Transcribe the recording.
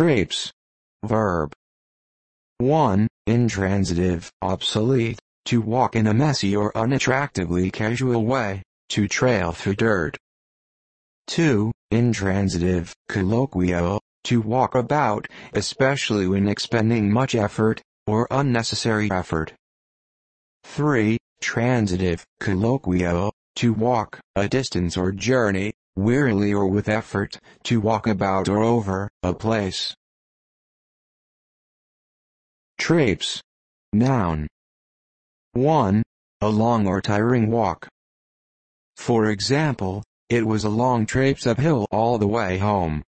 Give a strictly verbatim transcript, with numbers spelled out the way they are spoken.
Traipse. Verb. one. Intransitive, obsolete, to walk in a messy or unattractively casual way, to trail through dirt. two. Intransitive, colloquial, to walk about, especially when expending much effort, or unnecessary effort. three. Transitive, colloquial, to walk, a distance or journey, wearily or with effort, to walk about or over, a place. Traipse. Noun. one. A long or tiring walk. For example, it was a long traipse uphill all the way home.